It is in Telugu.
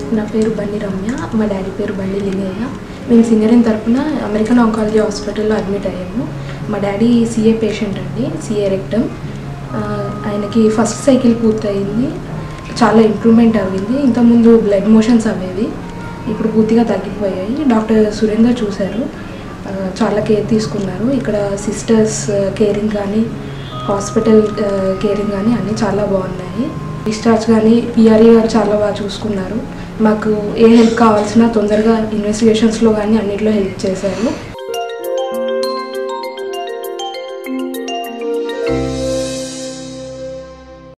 నా పేరు బండి రమ్య, మా డాడీ పేరు బండి లింగయ్య. మేము సింగరేణి తరపున అమెరికన్ ఆంకాలజీ హాస్పిటల్లో అడ్మిట్ అయ్యాము. మా డాడీ సిఏ పేషెంట్ అండి, సిఏ రెక్టమ్. ఆయనకి ఫస్ట్ సైకిల్ పూర్తయింది, చాలా ఇంప్రూవ్మెంట్ అయింది. ఇంతకుముందు బ్లడ్ మోషన్స్ అవేవి, ఇప్పుడు పూర్తిగా తగ్గిపోయాయి. డాక్టర్ సురేందర్ చూశారు, చాలా కేర్ తీసుకున్నారు. ఇక్కడ సిస్టర్స్ కేరింగ్ కానీ, హాస్పిటల్ కేరింగ్ కానీ అన్నీ చాలా బాగున్నాయి. డిశ్చార్జ్ కానీ పిఆర్ఏ గారు చాలా బాగా చూసుకున్నారు. మాకు ఏ హెల్ప్ కావాల్సినా తొందరగా ఇన్వెస్టిగేషన్స్లో కానీ అన్నింటిలో హెల్ప్ చేశారు.